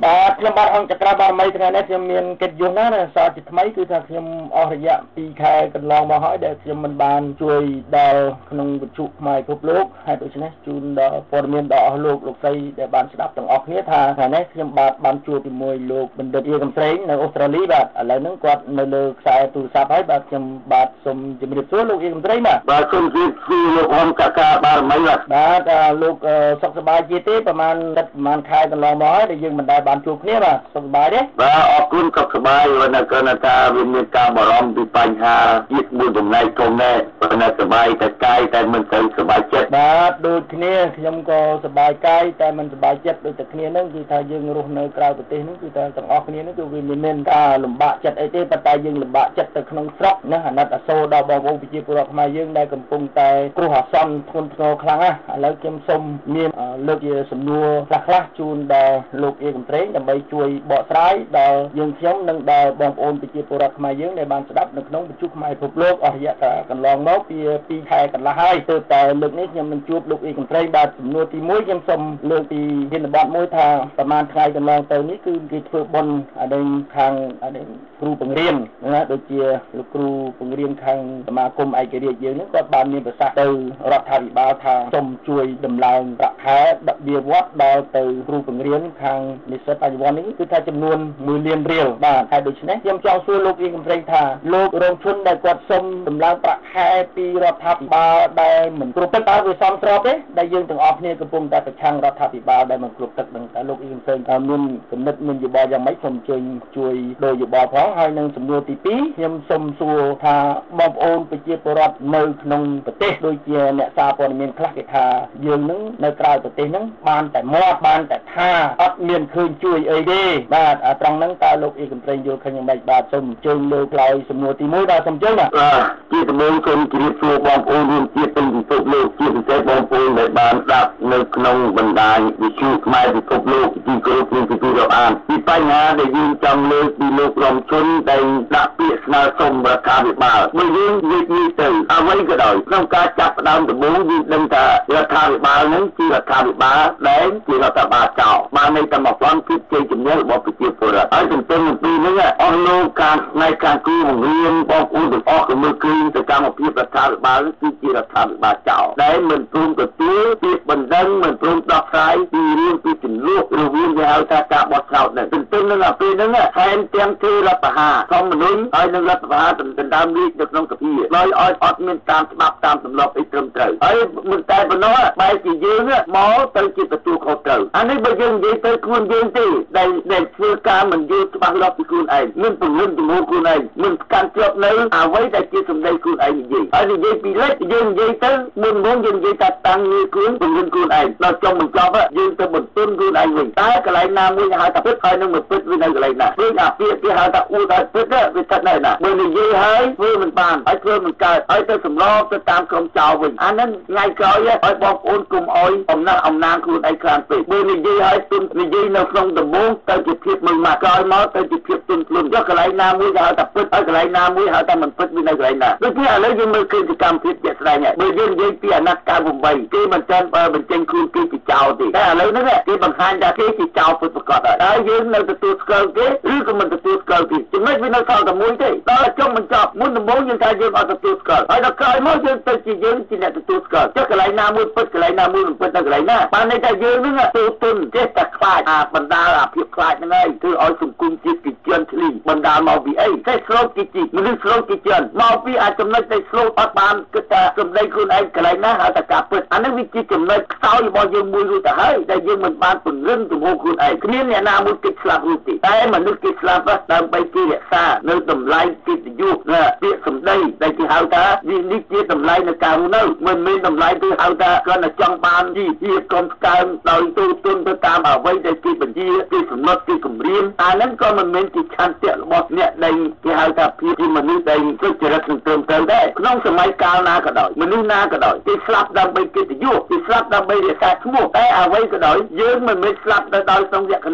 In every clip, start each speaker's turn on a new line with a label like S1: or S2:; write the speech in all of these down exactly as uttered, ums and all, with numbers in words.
S1: បាទខ្ញុំបាទអង្គចក្រាបារមីថ្ងៃនេះខ្ញុំមានកិត្តិយសណាស់ណាសារជាថ្មីគឺថាខ្ញុំអស់រយៈពីរខែកន្លងមកហើយដែលខ្ញុំមិនបានជួយដល់ក្នុងវិទ្យុខ្មែរពិភពលោកហើយដូច្នេះជូនដល់ព័ត៌មានដល់អស់លោកលោកស្រីដែលបានស្ដាប់ទាំងអស់គ្នាថាថ្ងៃនេះខ្ញុំបាទបានជួបជាមួយលោកបណ្ឌិតអៀកំស្រេងនៅអូស្ត្រាលីបាទឥឡូវហ្នឹងគាត់នៅលើខ្សែទូរស័ព្ទហើយបាទខ្ញុំបាទសូមជម្រាបសួរលោកអៀកំស្រេងបាទ
S2: បាទសូមជម្រាបសួរលោកអង្គចក្រាបារមីបាទ
S1: បាទលោកសុខសប្បាយជាទេប្រហែលទឹកប្រហែលខែកន្លងមកហើយដែលយើងមិនដែលបានជួបគ្នាបាទសុខសប្បាយទេ
S2: បាទអរគុណសុខសប្បាយនៅកណ្ដាលថាវាមានការបារម្ភពីបញ្ហាជាតិមួយចំណែកធំណាស់ប៉ុន្តែសប្បាយតែកាយតែមិនទៅសប្បាយចិត្ត
S1: បាទដូចគ្នាខ្ញុំក៏សប្បាយកាយតែមិនសប្បាយចិត្តដូចតែគ្នាហ្នឹងគឺថាយើងរស់នៅក្រៅប្រទេសហ្នឹងគឺថាទាំងអស់គ្នាហ្នឹងគឺវាមានការលំបាកចិត្តអីទេប៉ុន្តែយើងលំបាកចិត្តទៅក្នុងស្រុកណាអាណិតអាសូរដល់បងប្អូនប្រជាពលរដ្ឋខ្មែរយើងដែលកំពុងតែគ្រោះអាសន្នធ្ងន់ធ្ងរខ្លាំងណាស់ឥឡូវខ្ញុំសូមមានលើកជាសំណួរខ្លះៗជូនដល់លោកអៀកំស្រេងដើម្បីជួយបកស្រាយដល់យើងខ្ញុំនិងដល់បងប្អូនប្រជាពលរដ្ឋខ្មែរយើងដែលបានស្ដាប់នៅក្នុងវិទ្យុខ្មែរពិភពលោកអស់រយៈកាលកន្លងមកពីពីរខែកន្លះហើយទើបតែលើកនេះខ្ញុំនឹងជួបលោកអៀកំស្រេងបាទសំណួរទីមួយខ្ញុំសូមលើកពីវិញ្ញាបត្រមួយថាប្រហែលថ្ងៃកន្លងទៅនេះគឺគេធ្វើបុណ្យអានេះខាងអានេះគ្រូបង្រៀនណាដូចជាលោកគ្រូបង្រៀនខាងសមាគមឯករាជ្យយើងនេះគាត់បានមានប្រសាសន៍ទៅរដ្ឋាភិបាលថាសូមជួយដំឡើងប្រាក់ខែដាក់វាវត្តដល់ទៅគ្រូបង្រៀនខាងនិស្សិតបច្ចុប្បន្ននេះគឺថាចំនួនមួយលានរៀលបាទហើយដូច្នេះខ្ញុំចង់សួរលោកអៀកំស្រេងថាលោករងជនដែលគាត់សុំដំឡើងប្រាក់ខែពីរដ្ឋាភិបាលដែលមិនគ្រប់ទឹកតើវាសមស្របទេដែលយើងទាំងអស់គ្នាកំពុងតែប្រឆាំងរដ្ឋាភិបាលដែលមិនគ្រប់ទឹកនឹងតើលោកអៀកំស្រេងតើមានគំនិតមានយោបល់យ៉ាងម៉េចសូមអញ្ជើញជួយដោយយោបល់ផងហើយនឹងសំណួរទីពីរខ្ញុំសូមសួរថាបងប្អូនប្រជាពលរដ្ឋនៅក្នុងប្រទេសដូចជាអ្នកសារព័ត៌មានខ្លះគេថាយើងនឹងនៅក្រៅប្រទេសហ្នឹងបានតែមាត់បានតែថាអត់មានឃើញជួយអីទេបាទត្រង់ហ្នឹងតើលោកអៀកំស្រេងយល់ឃើញយ៉ាងម៉េចបាទសូមអញ្ជើញលើកឡើងសំណួរទីមួយបាទសូមអញ្ជើញបាទ
S2: ជាដំណើរសូមជម្រាបសួរបងប្អូនរួមជាតិទាំងពិភពលោកជាពិសេសបងប្អូនដែលបានស្ដាប់នៅក្នុងបណ្ដាញវិទ្យុខ្មែរពិភពលោកទីគោរពនិងទទួលរាប់អានពីបញ្ហាដែលយើងចង់លើកពីលោករំជនដែលដាក់ពាក្យស្នើសុំរដ្ឋាភិបាលបើយើងនិយាយទៅអ្វីក៏ដោយក្នុងការចាប់ផ្ដើមដំបូងយើងដឹងថារដ្ឋាភិបាលនឹងជារដ្ឋាភិបាលដែលជារដ្ឋាភិបាលចោលបានន័យថាមកផ្លន់ភាពជ័យជំនះរបស់ប្រជាពលរដ្ឋហើយទន្ទឹមនឹងពីនេះអស់លោកការផ្នែកការគូបង្រៀនបងប្អូនទាំងអស់ក៏មើលឃើញសកម្មភាពរដ្ឋាភិបាលគឺជារដ្ឋាភិបាលចោលដែលមិនព្រមទទួលពាក្យបណ្ដឹងមិនព្រមដោះស្រាយពីរឿងពីចំនួនរវាងគេហៅថាការបោះឆ្នោតនេះទន្ទឹមនឹងពេលហ្នឹងថែមទាំងធ្វើរដ្ឋប្រហារធម្មនុញ្ញហើយនឹងរដ្ឋប្រហារដណ្ដើមរាជនៅក្នុងសភាដោយឲ្យអត់មានតាមច្បាប់តាមទម្លាប់អីត្រឹមត្រូវហើយមិនតែប៉ុណ្ណោះបែរជាយើងមកទៅជាទទួលខុសត្រូវអានេះបើយើងនិយាយទៅខ្លួនយើងទេដែលដែលធ្វើការមិនយល់ច្បាស់លាស់ពីខ្លួនឯងមិនពង្រឹងជំនួសខ្លួនឯងមិនកាន់ជាប់នៅអ្វីដែលជាសម្ដីខ្លួនឯងនិយាយហើយនិយាយពីលេខយើងនិយាយទៅមុនមុនយើងនិយាយថាតាំងងារខ្លួនពង្រឹងខ្លួនឯងដល់ចុងបញ្ចប់យើងទៅបន្ទន់ខ្លួនឯងវិញតែកន្លែងណាមួយហៅថាពិតហើយនឹងមិនពិតវានៅកន្លែងណាពេលអាពាក្យគេហៅថាអួតឲ្យពិតវាស្ថិតនៅណាបើនិយាយហើយធ្វើមិនបានហើយធ្វើមិនកើតហើយទៅសម្របទៅតាមក្រុមចោលវិញអាហ្នឹងថ្ងៃក្រោយឲ្យបងប្អូនកុំអោយអំណះអំណាងខ្លួនឯងខ្លាំងពេកបើនិយាយឲ្យទុននិយាយនៅក្នុងដំបូងទៅជាភាពមួយម៉ាក់ក្រោយមកទៅជាភាពទុនខ្លួនយកកន្លែងណាមួយគេហៅថាពិតហើយកន្លែងណាមួយហៅថាមិនពិតវានៅកន្លែងណាដូចជាឥឡូវយើងមើលឃើញសកម្មភាពជាក់ស្ដែងហើយបើយើងនិយាយពីអាណត្តិកាលប្រាំគេមិនទាន់បញ្ចេញខ្លួនគេជាចោលទេតែឥឡូវហ្នឹងគេបង្ហាញថាគេជាចោលពិតប្រាកដហើយហើយយើងនៅទទួលស្គាល់គេឬក៏មិនទទួលស្គាល់គេចំណុចវានៅសល់តែមួយទេដល់ចុងបញ្ចប់មុនដំបូងយើងថាយើងអត់ទទួលស្គាល់ហើយដល់ក្រោយមកយើងទៅជាយើងជាអ្នកទទួលស្គាល់ចុះកន្លែងណាមួយពិតកន្លែងណាមួយមិនពិតទៅកន្លែងណាបានន័យថាយើងហ្នឹងទូទុនចេះតែខ្លាចអាបណ្ដាលអាភាពខ្លាចហ្នឹងហើយគឺឲ្យសង្គមជាតិគេជឿនឆ្លីបណ្ដាលមកពីអីតែស្លូតគេជីមនុស្សស្លូតគេជឿនមកពីអាចចំណុចតែស្លូតអត់បានគិតថាសម្ដីខ្លួនឯងកន្លែងណាហៅថាការពិតអាហ្នឹងវាជាចំណុចខ្សោយរបស់យើងមួយរួចទៅហើយតែយើងមិនបានពង្រឹងជំហរខ្លួនឯងគ្មានអ្នកណាមួយគេស្លាប់រួចទេតែមនុស្សគេស្លាប់ដើម្បីគេរក្សានៅតម្លៃកិត្តិយសណាពាក្យសម្ដីដែលគេហៅថាវានេះជាតម្លៃនៃការរស់នៅមិនមែនតម្លៃគឺហៅថាគាត់តែចង់បានជីវភាពកុំស្កើងដោយទូទុនទៅតាមអ្វីដែលគេបញ្ជាគេសម្លុតគេគម្រាមអាហ្នឹងក៏មិនមែនជាឆន្ទៈរបស់អ្នកដែលគេហៅថាភាពជាមនុស្សដែលសុចរិតនឹងត្រឹមត្រូវដែរក្នុងសម័យកាលណាក៏ដោយមនុស្សណាក៏ដោយគេស្លាប់ដើម្បីកិត្តិយសគេស្លាប់ដើម្បីរក្សាឈ្មោះតែអ្វីក៏ដោយយើងមិនមែនស្លាប់ទៅដោយក្នុងលក្ខណៈហ្នឹងទេ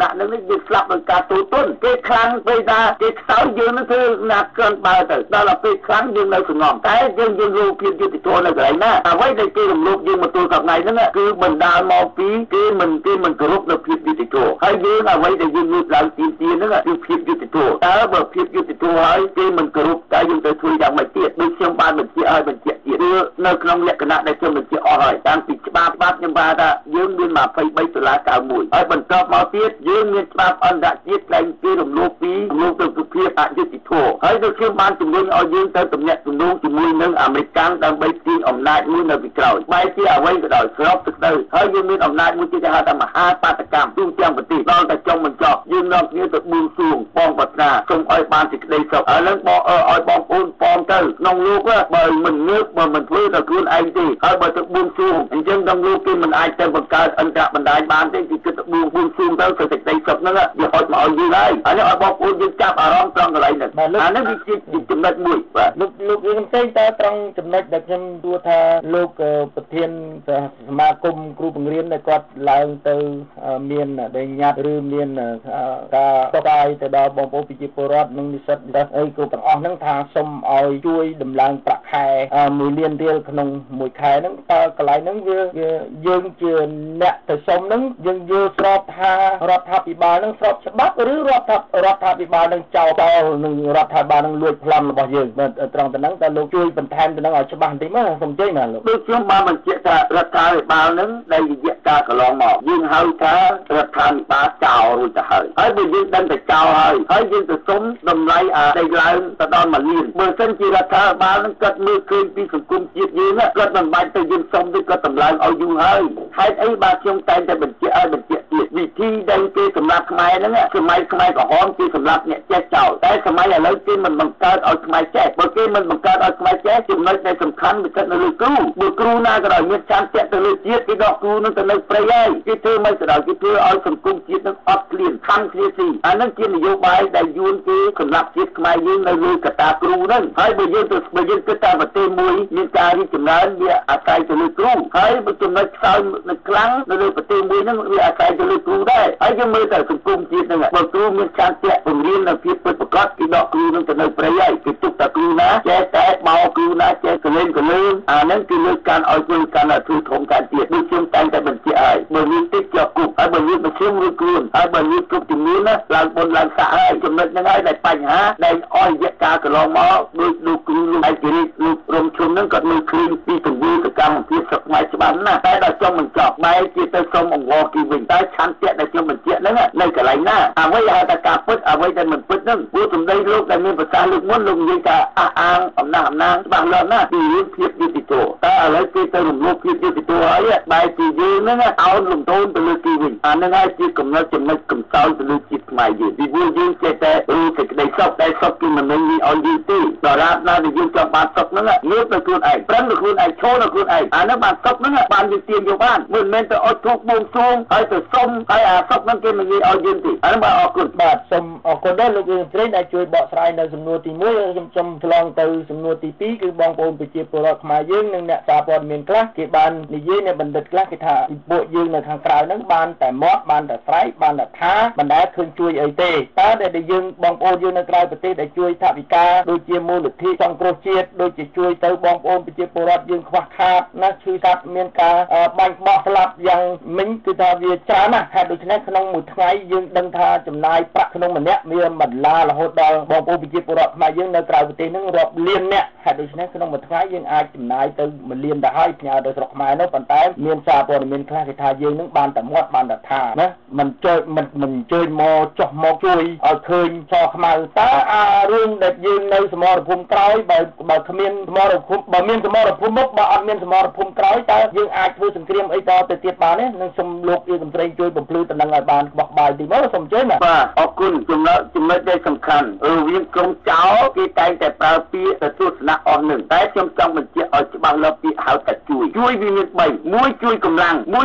S2: យើងស្លាប់ដោយការទូទុនគេខ្លាំងពេលថាគេខ្សោយយើងនឹងធ្វើណាក់កើនបើទៅដល់ពេលខ្លាំងយើងនៅសងំតែយើងយើងលោភាពយុត្តិធម៌នៅកន្លែងណាអ្វីដែលគេរំលោភយើងមកទល់សប្តាហ៍ហ្នឹងគឺបណ្ដាលមកពីគេមិនគេមិនគោរពនៅភាពយុត្តិធម៌ហើយយើងអ្វីដែលយើងលើកឡើងទីទីហ្នឹងគឺភាពយុត្តិធម៌តើបើភាពយុត្តិធម៌ហើយគេមិនគោរពតែយើងទៅធ្វើយ៉ាងម៉េចទៀតដូចខ្ញុំបានបញ្ជាក់ឲ្យបញ្ជាក់ទៀតនៅក្នុងលក្ខណៈដែលខ្ញុំបញ្ជាក់អស់ហើយតាំងពីច្បាប់ច្បាប់ខ្ញុំបានថាយើងមានยี่สิบสามតុលាការមួយហើយបន្តមកទៀតយើងមានច្បាប់អន្តរជាតិផ្សេងគេរំលោភពីរំលោភទៅភាពអយុត្តិធម៌ហើយដូចខ្ញុំបានជំរុញឲ្យយើងទៅទំនាក់ទំនងជាមួយនឹងអាមេរិកដើម្បីទាញអំណាចមួយនៅពីក្រោយបែរជាអ្វីក៏ដោយស្របទឹកទៅហើយយើងមានអំណាចមួយទៀតគេហៅថាមហាបាតកម្មទូទាំងប្រទេសដល់តែចុងបញ្ចប់យើងនាំគ្នាទៅបួងសួងបងប្រាថ្នាសូមឲ្យបានសេចក្តីសុខហើយនឹងបងឲ្យបងប្អូនផងទៅក្នុងលោកបើមិនងើបបើមិនធ្វើទៅខ្លួនឯងទេហើយបើទៅបួងសួងអញ្ចឹងក្នុងលោកគេមិនអាចទៅបង្កើតអន្តរបណ្ដាញបានទេគឺគិតទៅបួងបួងសួងទៅសេចក្តីសុខហ្នឹងវាហត់មកឲ្យយើងហើយហើយឲ្យបងប្អូនយើងចាប់អារម្មណ៍ត្រង់កន្លែងហ្នឹងអានេះវាជាចំណុចមួយបាទ
S1: លោកលោកយើងផ្សេងតែត្រង់ចំណុចដែលខ្ញុំទួថាលោកប្រធានសមាគមគ្រូបង្រៀនដែលគាត់ឡើងទៅមានដែលញត្តិឬមានការផ្សាយទៅដល់បងប្អូនប្រជាពលរដ្ឋនិងនិស្សិតអីគ្រប់ទាំងអស់ហ្នឹងថាសូមឲ្យជួយដំឡើងប្រាក់ខែមួយលានរៀលក្នុងមួយខែហ្នឹងតើកន្លែងហ្នឹងវាយើងជាអ្នកទៅសុំហ្នឹងយើងយល់ស្របថារដ្ឋាភិបាលហ្នឹងស្របច្បាប់ឬរដ្ឋរដ្ឋាភិបាលនឹងចោលចោលនឹងរដ្ឋាភិបាលនឹងលួចប្លន់របស់យើងបាទត្រង់ទៅហ្នឹងតើលោកជួយបន្ថែមទៅនឹងឲ្យច្បាស់បន្តិចមកសូមជ័យណាលោក
S2: ដូចខ្ញុំបានបញ្ជាក់ថារដ្ឋាភិបាលនឹងដែលរយៈកាលកន្លងមកយើងហៅថារដ្ឋាភិបាលចោលរួចទៅហើយហើយបើយើងដឹងតែចោលហើយហើយយើងទៅសុំតម្លៃអាដីឡើងទៅដល់មួយលានបើសិនជារដ្ឋាភិបាលនឹងគាត់មើលឃើញពីសង្គមជាតិយើងគាត់មិនបាច់ទៅយើងសុំទេគាត់តម្លើងឲ្យយូរហើយហេតុអីបាទខ្ញុំតែងតែបញ្ជាក់ឲ្យបញ្ជាក់ទៀតវិធីដែលគេសម្រាប់ខ្មែរហ្នឹងសម័យខ្មែរក្រហមគេសម្រាប់អ្នកចេះចោលតែសម័យឥឡូវគេមិនបង្កើតឲ្យខ្មែរចេះបើគេមិនបង្កើតឲ្យខ្មែរចេះចំណុចដែលសំខាន់វាគិតនៅលើគ្រូបើគ្រូណាក៏ដោយមានចាំតាក់ទៅលើជាតិគេដកគ្រូនឹងទៅនៅព្រៃហើយគេធ្វើមិនក៏ដោយគេធ្វើឲ្យសង្គមជាតិនឹងអត់ឃ្លានខំគ្នាស៊ីអានឹងជានយោបាយដែលយួនគេសម្រាប់ជាតិខ្មែរយើងនៅលើកត្តាគ្រូហ្នឹងហើយបើយើងទៅបើយើងគិតថាប្រទេសមួយមានការរីកចម្រើនវាអាស្រ័យទៅលើគ្រូហើយបើចំណុចខ្សោយនៅខ្លាំងនៅលើប្រទេសមួយហ្នឹងវាអាស្រ័យទៅលើគ្រូដែរហើយយើងមើលតែសង្គមជាតិហ្នឹងបើគ្រូមានចាំតាក់បង្រៀននៅភាពពិតប្រាកដគេដកគ្រូនឹងទៅនៅព្រៃហើយគេទុកតែគ្រូណាចេះតែបោគ្រូណាចេះកលេងកលេងអាហ្នឹងគឺលើកការឲ្យគ្រូកាន់តែធ្វើធំកាន់ទៀតដូចខ្ញុំតែងតែបញ្ជាក់ហើយបើមានតិចជាប់គុកហើយបើមានមជ្ឈមរួចខ្លួនហើយបើមានគ្រប់ជំនាញណាឡើងបុណ្យឡើងសាក់ហើយចំណុចហ្នឹងហើយដែលបញ្ហាដែលអស់រយៈកាលកន្លងមកដោយលោកគ្រូលោកឯករាជ្យលោករំឈុំហ្នឹងគាត់មើលឃើញពីទង្វើសកម្មភាពស្រុកខ្មែរច្បាស់ណាស់តែដល់ចុងបញ្ចប់បែរជាទៅសុំអង្វរគេវិញតែឆន្ទៈដែលខ្ញុំបញ្ជាក់ហ្នឹងនៅកន្លែងណាអ្វីហៅថាការពិតអ្វីដែលមិនពិតហ្នឹងពួកសម្ដីលោកដែលមានប្រសាសន៍លើកមុនលោកនិយាយថាអះអាងអំណះអំណាងច្បាស់លាស់ណាស់ពីរឿងភាពយុត្តិធម៌តែឥឡូវគេទៅរំលោភភាពយុត្តិធម៌ហើយបែរជាយើងហ្នឹងអោនលំទោនទៅលើគេវិញអាហ្នឹងហើយជាកំណត់ចំណុចកំសោយទៅលើជាតិខ្មែរយើងពីព្រោះយើងចេះតែរੂសេចក្តីសុខតែសុខគឺមិនមែននិយាយឲ្យយើងទេដល់រាបណាដែលយើងចង់បានសុខហ្នឹងងើបទៅខ្លួនឯងប្រឹងទៅខ្លួនឯងឈរទៅខ្លួនឯងអាហ្នឹងបានសុខហ្នឹងបានយើងទាញយកបានមិនមែនទៅអត់ធូបបួងសួងហើយទៅសុំហើយអាសុខហ្នឹងគេមិននិយាយឲ្យយើងទេអាហ្នឹងបាទអរគុណ
S1: បាទសូមអរគុណដែរលោកយើងព្រេងដែលជួយបកស្រាយនៅសំណួរទីមួយខ្ញុំសូមឆ្លងទៅសំណួរទីពីរគឺបងប្អូនប្រជាពលរដ្ឋខ្មែរយើងនិងអ្នកសារព័ត៌មានខ្លះគេបាននិយាយនៅបណ្ឌិតខ្លះគេថាពួកយើងនៅខាងក្រៅហ្នឹងបានតែមាត់បានតែស្រែកបានតែថាមិនដែលឃើញជួយអីទេតើដែលយើងបងប្អូនយើងនៅក្រៅប្រទេសដែលជួយថវិកាដូចជាមូលនិធិសង្គ្រោះជាតិដូចជាជួយទៅបងប្អូនប្រជាពលរដ្ឋយើងខ្វះខាតណាឈឺសត្វមានការបាញ់បោះស្លាប់យ៉ាងមិញគឺថាវាច្រើនណាស់ហេតុដូច្នេះក្នុងមួយថ្ងៃយើងដឹងថាចំណាយប្រាក់ក្នុងម្នាក់មានបន្លារហូតដល់បងប្អូនប្រជាពលរដ្ឋខ្មែរយើងនៅក្រៅប្រទេសហ្នឹងរាប់លានអ្នកហេតុដូច្នេះក្នុងមួយថ្ងៃយើងអាចចំណាយទៅមួយលានទៅហើយផ្ញើទៅស្រុកខ្មែរនោះប៉ុន្តែមានសារព័ត៌មានខ្លះគេថាយើងនឹងបានតែមាត់បានតែថាណាមិនជួយមិនមិនជួយមកចុះមកជួយឲ្យឃើញសខ្មៅតើអារឿងដែលយើងនៅសមរភូមិក្រោយបើបើគ្មានសមរភូមិបើមានសមរភូមិមុខបើអត់មានសមរភូមិក្រោយតើយើងអាចធ្វើសង្គ្រាមអីតទៅទៀតបានទេនឹងសូមលោកអៀកំស្រីជួយបំភ្លឺតំណែងឲ្យបានបោះបាយទីមកសូមជើញបាទ
S2: អរគុណចំណុចចំណុចដែលសំខាន់រវាងក្រុមចៅគេតែងតែប្រើពាក្យទៅទស្សនៈអស់នឹងតែខ្ញុំចង់បញ្ជាក់ឲ្យច្បាស់លាស់ពាក្យហៅថាជួយជួយវាមានបីមួយជួយកម្លាំងមួយ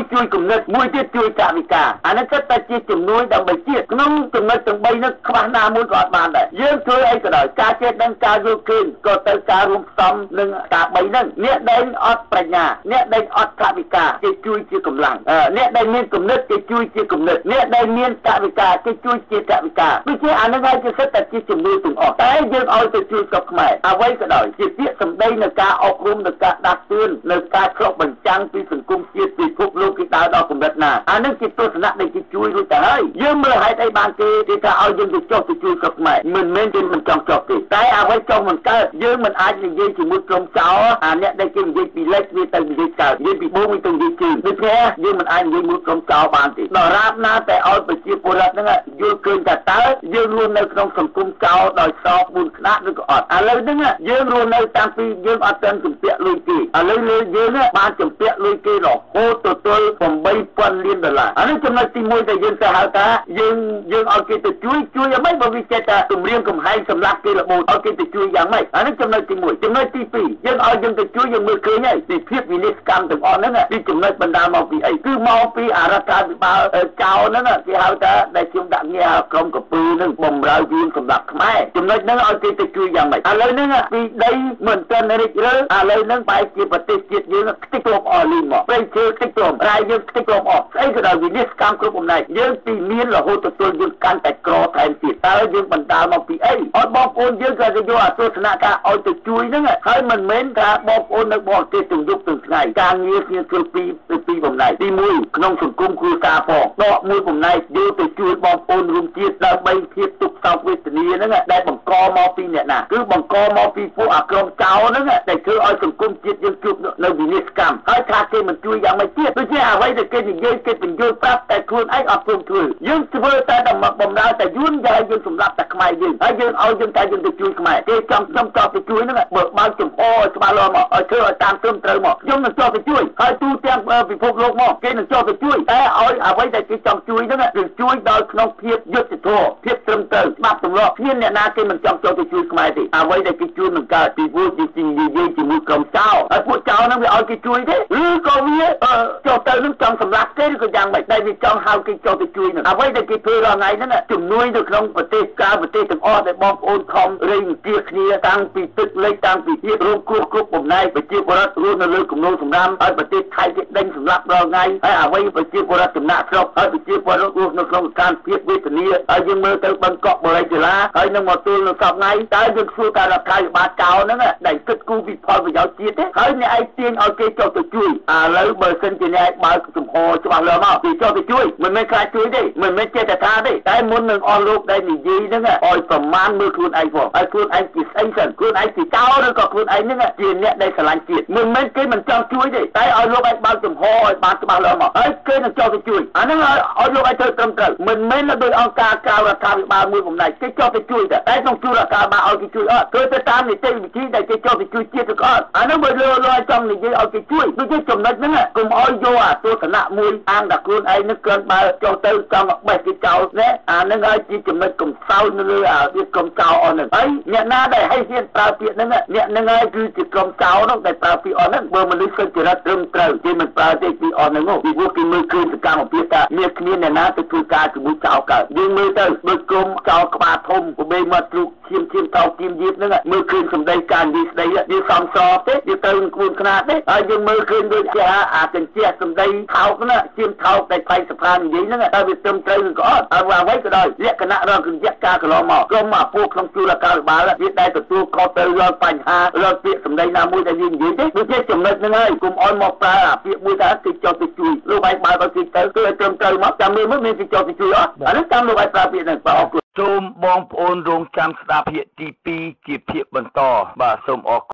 S2: ជួយគំនិតមួយទៀតជួយកាវិការអានេះចិត្តតែជាជំនួយដើម្បីជាតិក្នុងចំណុចទាំងបីនេះខ្វះណាមួយក៏អត់បានដែរយើងធ្វើអីក៏ដោយការចេះដឹងការយល់ឃើញក៏ទៅការរួមផ្សំនឹងការបីហ្នឹងអ្នកដែលអត់ប្រាជ្ញាអ្នកដែលអត់កាវិការគេជួយជាកម្លាំងអ្នកដែលមានគំនិតគេជួយជាគំនិតអ្នកដែលមានកាវិការគេជួយជាកាវិការដូចជាអានេះហើយជាសិតតែជាជំនួយទាំងអស់តែយើងឲ្យទៅជួយស្រុកខ្មែរអ្វីក៏ដោយជាពាក្យសម្ដីនៅការអប់រំនៅការដាស់តឿននៅការឆ្លុះបញ្ចាំងពីសង្គមជាតិពិភពលោកគេដើរដល់កម្រិតណាអានេះជាទស្សនៈដែលគេជួយរួចទៅហើយយើងមើលហេតុអីបានគេគេថាឲ្យយើងទៅចុះទៅជួយស្រុកខ្មែរមិនមែនគេមិនចង់ចុះទេតែអ្វីចុះមិនកើតយើងមិនអាចនិយាយជាមួយក្រុមចោលអាអ្នកដែលគេនិយាយពីលេខវាទៅនិយាយកើតនិយាយពីបូងវាទៅនិយាយជើងដូច្នេះយើងមិនអាចនិយាយមួយក្រុមចោលបានទេដល់រាបណាតែឲ្យប្រជាពលរដ្ឋហ្នឹងយល់ឃើញថាតើយើងរស់នៅក្នុងសង្គមចោលដោយសរបួនខ្នាតឬក៏អត់ឥឡូវហ្នឹងយើងរស់នៅតាំងពីយើងអត់ទាន់ជំពាក់លុយគេឥឡូវលើយើងបានជំពាក់លុយគេរហូតទទួលeight thousandលានដុល្លារអានេះចំណុចទីមួយដែលយើងទៅហៅថាយើងយើងឲ្យគេទៅជួយជួយអ្វីបើវាចេះតែគម្រាមកំហែងសម្រាប់គេរបូតឲ្យគេទៅជួយយ៉ាងម៉េចអានេះចំណុចទីមួយចំណុចទីពីរយើងឲ្យយើងទៅជួយយើងមើលឃើញហើយពីភាពវិនិច្ឆ័យកម្មទាំងអស់ហ្នឹងពីចំណុចបណ្ដាលមកពីអីគឺមកពីអរដ្ឋាភិបាលចៅហ្នឹងគេហៅថាដែលខ្ញុំដាក់ងារក្រុមកពើហ្នឹងបំរើវាសម្រាប់ខ្មែរចំណុចហ្នឹងឲ្យគេទៅជួយយ៉ាងម៉េចឥឡូវហ្នឹងពីដីមិនទាន់រីករើឥឡូវហ្នឹងបែរជាប្រទេសជាតិយើងខ្ទេចគ្រាប់អស់លីងមកព្រៃឈើខ្ទេចគ្រាប់រាយយើងខ្ទេចគ្រាប់អស់ស្អីក៏ដោយវិនិច្ឆ័យកម្មគ្រប់អំណាចយើងពីមានរហូតទទួលយើងកាន់តែក្រថែមទៀតតើយើងបណ្ដាលមកពីអីអត់បងប្អូនយើងក៏ទៅយកអទស្សនៈការឲ្យទៅជួយហ្នឹងហើយមិនមែនថាបងប្អូននៅបរទេសទាំងយប់ទាំងថ្ងៃការងារគ្នាធ្វើពីពីបំណែកទីមួយក្នុងសង្គមគ្រួសារផងដកមួយបំណែកយកទៅជួយបងប្អូនរួមជាតិដើម្បីភាពទុក្ខសោកវេទនាហ្នឹងដែលបង្កមកពីអ្នកណាគឺបង្កមកពីពួកអាក្រមចោលហ្នឹងដែលធ្វើឲ្យសង្គមជាតិយើងជួបនៅវិនិច្ឆ័យកម្មហើយថាគេមិនជួយយ៉ាងម៉េចទៀតដូចជាអ្វីដែលគេនិយាយគេបញ្យល់ប្រាប់តែខ្លួនឯងអត់ព្រមធ្វើយើងធ្វើតែដើម្បីបំរើតែយួនយ៉ាងយើងសម្រាប់តែខ្មែរយើងហើយយើងឲ្យយើងតែយើងទៅជួយខ្មែរគេចង់ខ្ញុំចោលទៅជួយហ្នឹងបើបើកចំហឲ្យច្បាស់លាស់មកឲ្យធ្វើឲ្យតាមត្រឹមត្រូវមកខ្ញុំនឹងចោលទៅជួយហើយទូទាំងពិភពលោកមកគេនឹងចោលទៅជួយតែឲ្យអ្វីដែលគេចង់ជួយហ្នឹងគឺជួយដោយក្នុងភាពយុត្តិធម៌ភាពត្រឹមត្រូវច្បាប់ទម្លាប់គ្មានអ្នកណាគេមិនចង់ចូលទៅជួយខ្មែរទេអ្វីដែលគេជួយនឹងកើតពីពួកជានិយាយជាមួយក្រុមចោលហើយពួកចោលហ្នឹងវាឲ្យគេជួយទេឬក៏វាចូលទៅនឹងចង់សម្លាប់គេឬក៏យ៉ាងម៉េចដែលវាចង់ហៅគេចូលទៅជួយហ្នឹងអ្វីដែលគេធ្វើរាល់ថ្ងៃហ្នឹងជំនួយនៅក្នុងប្រទេសការប្រទេសទាំងអស់ដែលបងប្អូនខំរែងទាគ្នាតាំងពីទឹកលិចតាំងពីភាពរងគ្រោះគ្រប់បំណែកប្រជាពលរដ្ឋរស់នៅលើគំនរសម្រាមហើយប្រទេសថៃគេដេញសម្លាប់រាល់ថ្ងៃហើយអ្វីប្រជាពលរដ្ឋចំណាក់ស្រុកហើយប្រជាពលរដ្ឋរស់នៅក្នុងការភាពវេទនាហើយយើងមើលទៅបឹងកក់បរិយាកាសហើយនឹងមកទល់នៅសប្តាហ៍ថ្ងៃតើយើងធ្វើការរដ្ឋាភិបាលចោលហ្នឹងដែលគិតគូរពីផលប្រយោជន៍ជាតិទេហើយអ្នកឯងទាញឲ្យគេចុះទៅជួយឥឡូវបើសិនជាអ្នកឯងបើកចំហច្បាស់លាស់មកគេចុះទៅជួយមិនមែនខ្លាចជួយទេមិនមែនចេះតែថាទេតែមុននឹងអស់លោកដែលនិយាយហ្នឹងឲ្យប្រមាណមើលខ្លួនឯងផងហើយខ្លួនឯងជាស្អីសិនខ្លួនឯងជាចោលឬក៏ខ្លួនឯងហ្នឹងជាអ្នកដែលស្រឡាញ់ជាតិមិនមែនគេមិនចង់ជួយទេតែឲ្យលោកឯងបើកចំហឲ្យបានច្បាស់លាស់មកហើយគេនឹងចុះទៅជួយអាហ្នឹងឲ្យលោកឯងត្រូវត្រឹមត្រូវមិនមែនដោយអង្គការក្រៅរដ្ឋាភិបាលមួយបំណែកគេចុះទៅជួយតែតែក្នុងជួររដ្ឋាភិបាលឲ្យគេជួយអត់គឺទៅតាមនីតិវិធីដែលគេចុះទៅជួយជាតិឬក៏អត់អាហ្នឹងបើលោកលោកចង់និយាយឲ្យគេជួយដូចជាចំណុចហ្នឹងកុំឲ្យយកអាទស្សនៈមួយអាងតែខ្លួនឯងនឹងគ្រាន់បើចុះទៅចង់បេះគេចោលណាអាហ្នឹងហើយជាចំណុចកំសោយនៅលើអាវាកំចោលអស់ហ្នឹងហើយអ្នកណាដែលឲ្យហ៊ានប្រើពាក្យហ្នឹងអ្នកហ្នឹងហើយគឺជាកំចោលហ្នឹងដែលប្រើពាក្យអស់ហ្នឹងបើមនុស្សសុចរិតត្រឹមត្រូវគេមិនប្រើទេពីអស់ហ្នឹងពីព្រោះគេមើលឃើញសកម្មភាពថាមានគ្នាអ្នកណាទៅធ្វើការជាមួយចោលកើតយើងមើលទៅដូចគុំចោលក្បាលធំប្របែមកទ្រុកឈាមឈាមតោគៀមយៀបហ្នឹងមើលឃើញសម្ដីការនិយាយស្ដីវាសំសរទេវាទៅគួនខ្នាតទេហើយយើងមើលឃើញដូចជាអាកញ្ជះសម្ដីថោកហ្នឹងឈាមថោកដែលផ្លៃសភានិយាយហ្នឹងតែវាត្រឹមត្រូវឬក៏អត់ហើយអ្វីក៏ដោយលក្ខណៈរកញ្ញៈការកន្លងមកក្រុមអាពួកក្នុងជួររដ្ឋាភិបាលវាដែលទទួលខុសទៅរាល់បញ្ហារាល់ពាក្យសម្ដីណាមួយដែលយើងនិយាយទេដូចជាចំណុចហ្នឹងហើយកុំអន់មកប្រើអាពាក្យមួយថាគេចោទទៅជួយលោកឯងបើឲ្យគេទៅគឺឲ្យត្រឹមត្រូវមកចាំមើលមើលមានគេចោទទៅជួយអត់អានេះតាមលោកឯងប្រើពាក្យហ្នឹងបាទអរគុណសូមបងប្អូនរងចាំស្ដាប់ភាគទីពីរជាភាគបន្តបាទសូមអរ